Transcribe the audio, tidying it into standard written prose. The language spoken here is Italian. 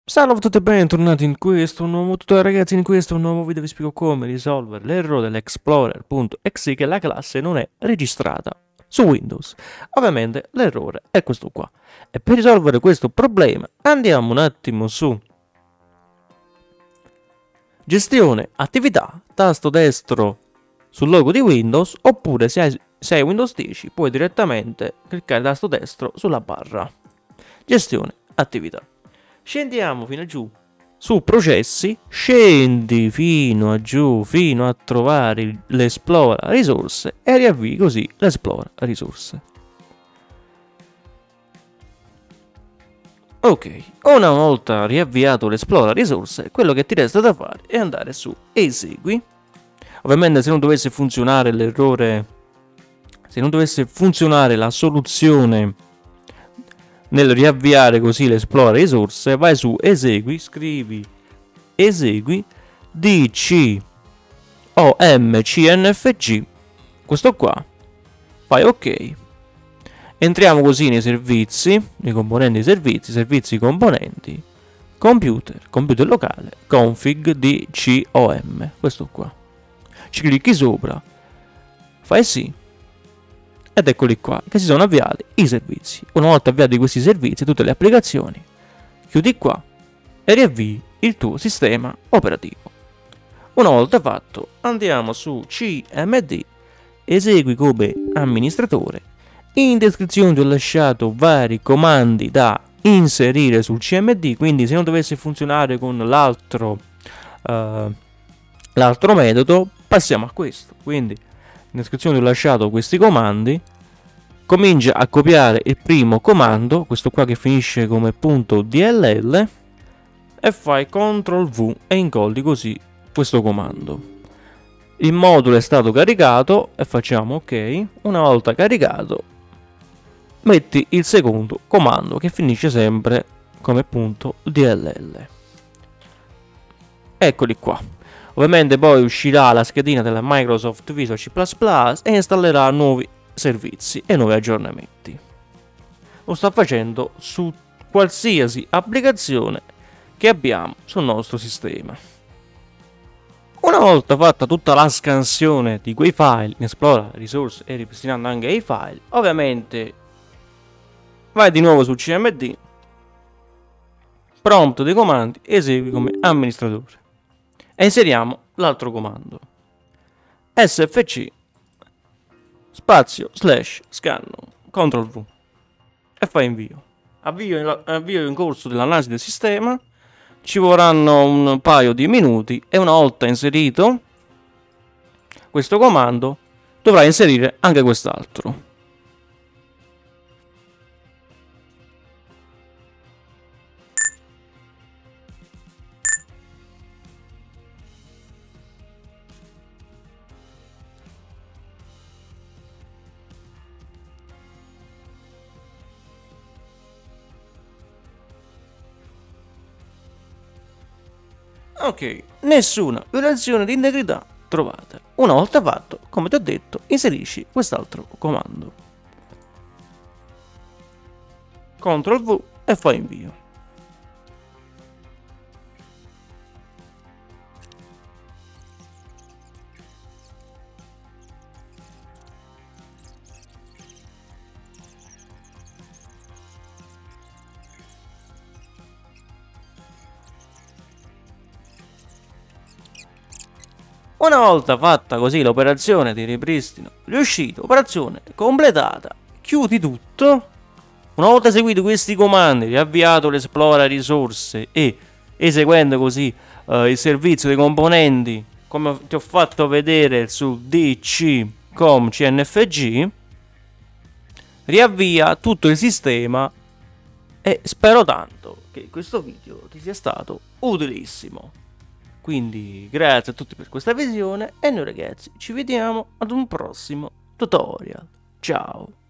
Salve a tutti e bentornati in questo nuovo tutorial, ragazzi. In questo nuovo video vi spiego come risolvere l'errore dell'Explorer.exe che la classe non è registrata su Windows. Ovviamente l'errore è questo qua. E per risolvere questo problema andiamo un attimo su Gestione attività, tasto destro sul logo di Windows, oppure se hai Windows 10 puoi direttamente cliccare tasto destro sulla barra Gestione attività. Scendiamo fino a giù su processi, scendi fino a giù fino a trovare l'esplora risorse e riavvii così l'esplora risorse. Ok, una volta riavviato l'esplora risorse, quello che ti resta da fare è andare su esegui. Ovviamente se non dovesse funzionare l'errore, se non dovesse funzionare la soluzione nel riavviare così l'esplora risorse, vai su esegui, scrivi esegui DCOMCNFG, questo qua, fai ok. Entriamo così nei servizi, nei componenti servizi, servizi componenti, computer locale, config DCOM, questo qua. Ci clicchi sopra, fai sì. Ed eccoli qua, che si sono avviati i servizi. Una volta avviati questi servizi, tutte le applicazioni, chiudi qua e riavvii il tuo sistema operativo. Una volta fatto, andiamo su CMD, esegui come amministratore. In descrizione ti ho lasciato vari comandi da inserire sul CMD, quindi se non dovesse funzionare con l'altro metodo, passiamo a questo. Quindi in descrizione ti ho lasciato questi comandi. Comincia a copiare il primo comando, questo qua che finisce come .dll, e fai CTRL V e incolli così questo comando. Il modulo è stato caricato e facciamo ok. Una volta caricato, metti il secondo comando che finisce sempre come .dll. Eccoli qua. Ovviamente poi uscirà la schedina della Microsoft Visual C++ e installerà nuovi servizi e nuovi aggiornamenti. Lo sta facendo su qualsiasi applicazione che abbiamo sul nostro sistema. Una volta fatta tutta la scansione di quei file in Esplora risorse e ripristinando anche i file, ovviamente vai di nuovo su CMD, prompt dei comandi, esegui come amministratore e inseriamo l'altro comando sfc spazio / scanno CTRL V e fai invio. Avvio in corso dell'analisi del sistema, ci vorranno un paio di minuti e una volta inserito questo comando dovrai inserire anche quest'altro. Ok, nessuna violazione di integrità trovata. Una volta fatto, come ti ho detto, inserisci quest'altro comando. CTRL V e fai invio. Una volta fatta così l'operazione di ripristino riuscito, operazione completata, chiudi tutto. Una volta eseguiti questi comandi, riavviato l'esplora risorse e eseguendo così il servizio dei componenti come ti ho fatto vedere su DCOMCNFG, riavvia tutto il sistema e spero tanto che questo video ti sia stato utilissimo. Quindi grazie a tutti per questa visione e noi ragazzi ci vediamo ad un prossimo tutorial. Ciao!